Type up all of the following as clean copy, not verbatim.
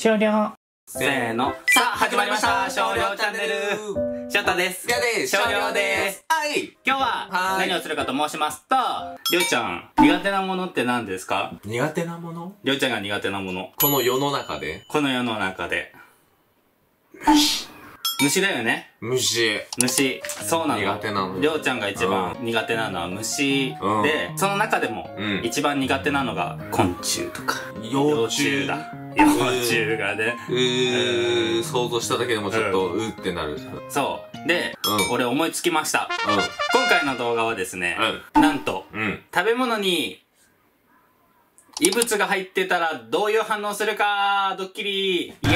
終了。 せーの。さあ、始まりました。少量チャンネル。翔太です。 やでーす。 少量です。 はい。 今日は何をするかと申しますと、りょうちゃん、苦手なものって何ですか？ 苦手なもの？ りょうちゃんが苦手なもの。 この世の中で？ この世の中で。虫だよね。 虫。 そうなの。 苦手なの。 りょうちゃんが一番苦手なのは虫で、その中でも一番苦手なのが昆虫とか。 幼虫だ。 幼虫がね。 想像しただけでもちょっとうってなる。 そう。で、俺思いつきました。今回の動画はですね、なんと、食べ物に異物が入ってたらどういう反応するかドッキリイエー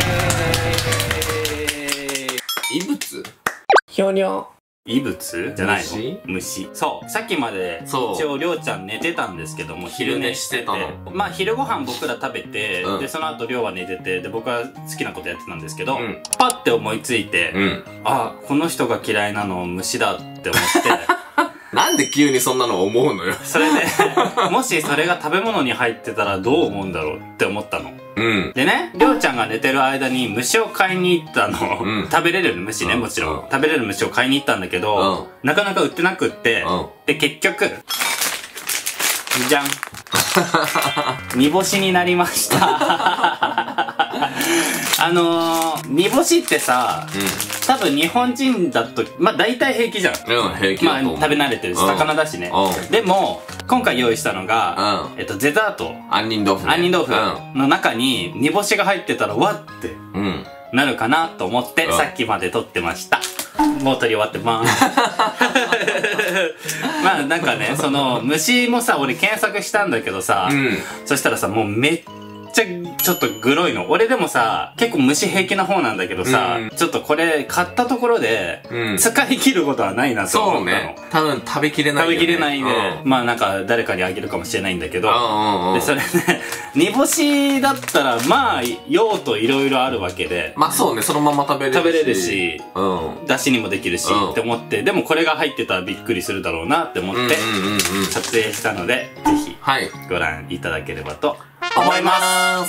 イ。 異物？ 終了。 異物じゃないの？ 虫。 そう。さっきまで一応りょうちゃん寝てたんですけども、昼寝してて。まあ昼ご飯僕ら食べて、で、その後りょうは寝てて、で、僕は好きなことやってたんですけど、パッて思いついて、あ、この人が嫌いなの虫だって思って、 なんで急にそんなの思うのよ。 それで、もしそれが食べ物に入ってたらどう思うんだろうって思ったの。でね、りょうちゃんが寝てる間に虫を買いに行ったの。食べれる虫ね、もちろん。食べれる虫を買いに行ったんだけど、なかなか売ってなくって、で、結局、じゃん。煮干しになりました。煮干しってさ、多分日本人だと、まあ大体平気じゃん。 平気だと思う。 まあ食べ慣れてるし、魚だしね。でも、今回用意したのが、デザート。 杏仁豆腐。 杏仁豆腐の中に煮干しが入ってたら、わってなるかなと思って、さっきまで撮ってました。もう撮り終わってまーす。まあなんかね、その虫もさ、俺検索したんだけどさ、そしたらさ、もうめっちゃちょっとグロいの。俺でもさ、結構虫平気な方なんだけどさ、ちょっとこれ買ったところで使い切ることはないなと思ったの。そうね。 多分食べきれないよね。 食べきれないで、まあなんか誰かにあげるかもしれないんだけど、で、それね、煮干しだったらまあ用途いろいろあるわけで、 まあそうね、そのまま食べれるし、 出汁にもできるしって思って、でもこれが入ってたらびっくりするだろうなって思って撮影したので、ぜひご覧いただければと思います。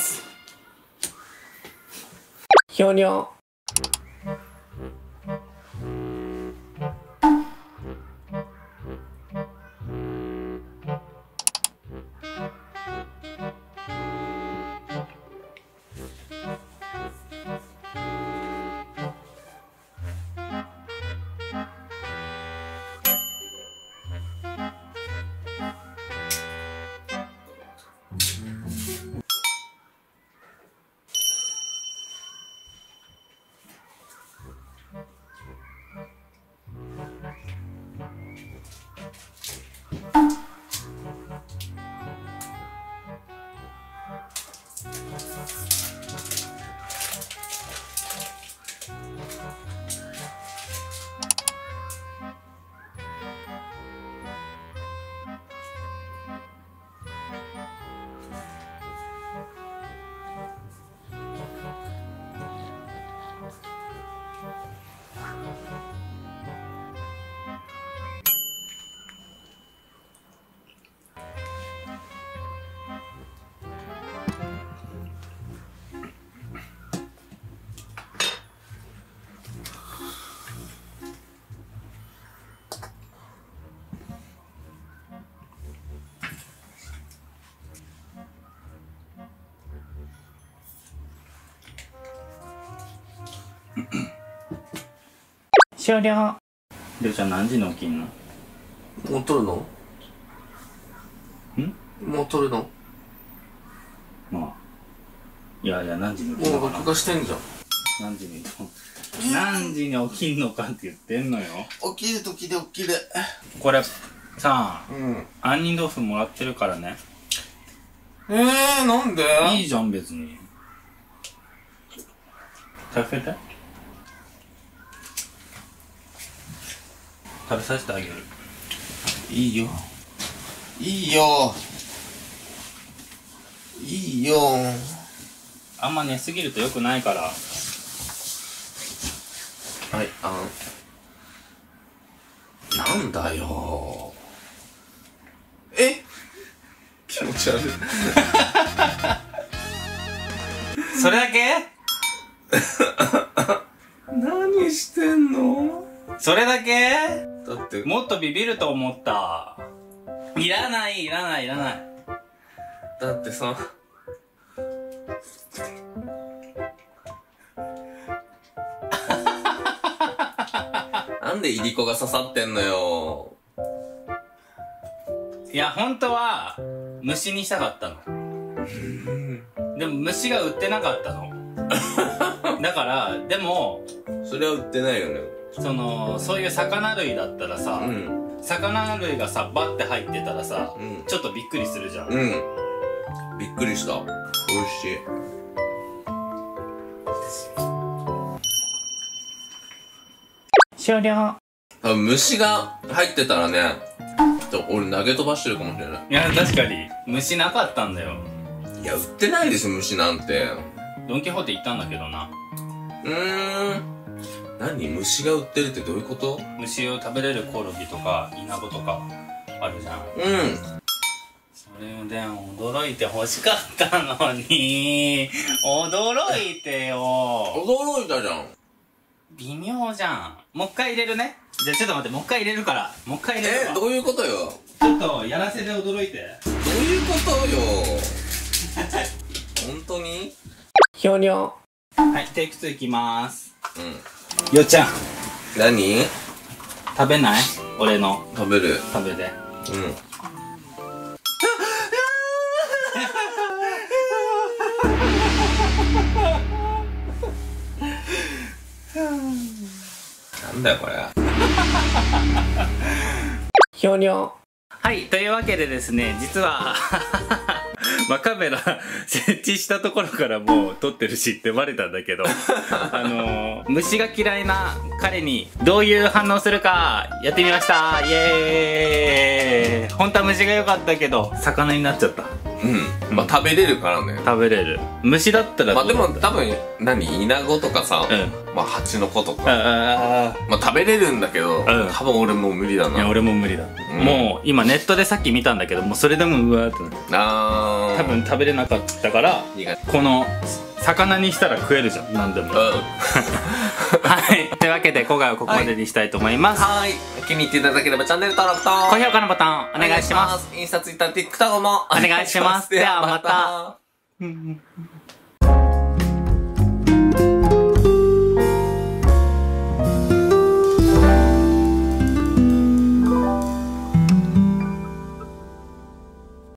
終了。終了。 りょうちゃん何時に起きんの？ もう撮るの？もう撮るの？ まあ。いやいや、何時に起きんのかな？ もう録画してんじゃん。 何時に起きんのかって言ってんのよ。 起きる時で起きる。 これ、さあ、杏仁豆腐もらってるからね。 なんで？ いいじゃん、別に。食べて。食べさせてあげる。 いいよ。いいよ。いいよ。 あんま寝すぎると良くないから。はい、 なんだよ。え？気持ち悪い。 それだけ？ それだけ？ だって、 もっとビビると思った。いらない。 だってさ、なんでいりこが刺さってんのよ。 いや、本当は、虫にしたかったの。でも虫が売ってなかったの。だから、でも、 それは売ってないよね。 そういう魚類だったらさ、魚類がさ、バッて入ってたらさ、ちょっとびっくりするじゃん。 びっくりした。美味しい。 終了。 多分虫が入ってたらね、俺投げ飛ばしてるかもしれない。 いや、確かに、虫なかったんだよ。 いや、売ってないですよ、虫なんて。 ドンキホーテ行ったんだけどな。 何？虫が売ってるってどういうこと？ 虫を食べれるコオロギとか、イナゴとか、あるじゃん。それで、驚いて欲しかったのに、驚いてよ。 驚いたじゃん。 微妙じゃん。もう一回入れるね。じゃあちょっと待って、もう一回入れるから。もう一回入れるわ。 どういうことよ。 ちょっと、やらせで驚いて。 どういうことよ。本当に？ ひょにょ。 はい、テイク2いきまーす。よっちゃん。 何？ 食べない？俺の。 食べる。 食べて。 なんだよこれ。 ひょにょ。 はい、というわけでですね、実はまあ、カメラ設置したところからもう撮ってるしってバレたんだけど虫が嫌いな彼にどういう反応するかやってみました。イエーイ。本当は虫が良かったけど魚になっちゃった。 まあ食べれるからね。 食べれる。虫だったらまあでも多分イナゴとかさ、まあハチノコとかまあ食べれるんだけど、多分俺もう無理だな。 いや俺も無理だ。もう今ネットでさっき見たんだけど、もうそれでもうわーってなって、多分食べれなかったから、この魚にしたら食えるじゃん、何でも。はい、というわけで今回はここまでにしたいと思います。 はい、気に入っていただければチャンネル登録と高評価のボタンお願いします。 インスタ、ツイッター、TikTok もお願いします。ではまた。